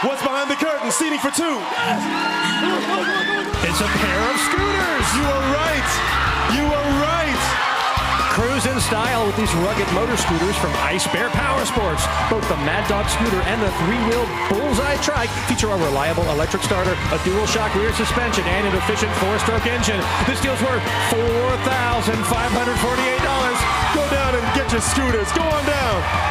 What's behind the curtain? Seating for two. It's a pair of scooters. You are right. You are right. Cruise in style with these rugged motor scooters from Ice Bear Power Sports. Both the Mad Dog scooter and the three-wheel Bullseye trike feature a reliable electric starter, a dual shock rear suspension, and an efficient four-stroke engine. This deal's worth $4,548. Go down and get your scooters. Go on down.